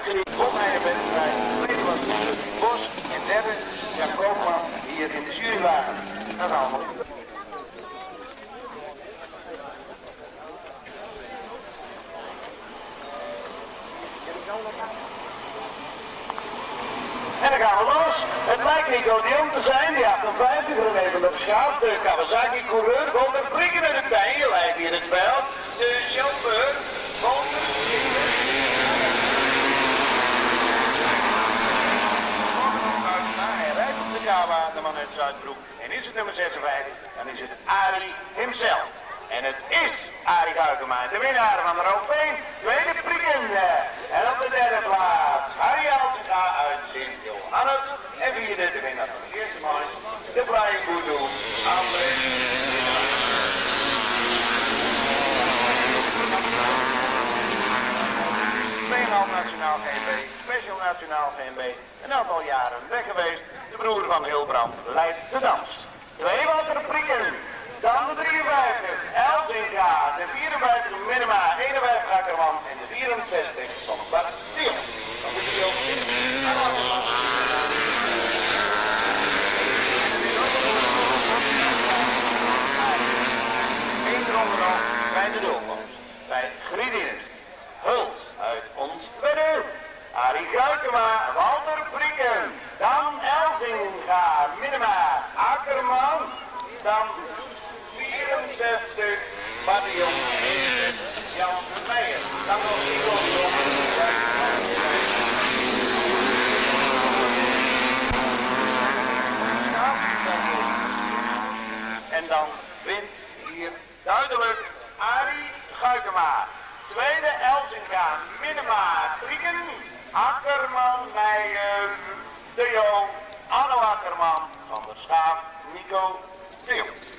geniet. Bomheidenwedstrijd, tweede was Bos en derde Jan Koopman hier in de jurywagen. Dat allemaal. En dan gaan we los. Het lijkt Nico de Jong te zijn, die 58 kilometer met de schaap. De Kawasaki-coureur komt er prikken met het tij, lijkt hier het spel. De chauffeur komt er hij rijdt op de Kawa, de man uit Zuidbroek. En is het nummer 56, dan is het Arie himself. En het is Arie Guikema, de winnaar van de Roopveen. Tweede prikken. En op de derde plaats Harry Altinga uit Sint-Johannes. En vierde de winnaar van de eerste man, de Flying Voodoo, André. Nationaal GMB, Special Nationaal GMB, een aantal jaren weg geweest. De broer van Hilbrand leidt de dans. Twee Walter Prikken, dan de 53, Elzinga, de 54 Minima, 51 Akkerman en de 64 van Bart Dion. Dan moet je ook in. Eén ronde nog bij de doelkomst. Bij Griedinus, Hult uit ons tweede. Arie Guikema, Walter Prikken, dan Elzinga, Minima, Akkerman, dan 64, Badion, Jan Meijer, dan nog Nico de Jong. En dan wint hier duidelijk Arie Guikema. Tweede Elzinga, Minima, Prikken, Akkerman, Meijer, De Jong, Anno Akkerman, Van der Schaap, Nico de Jong.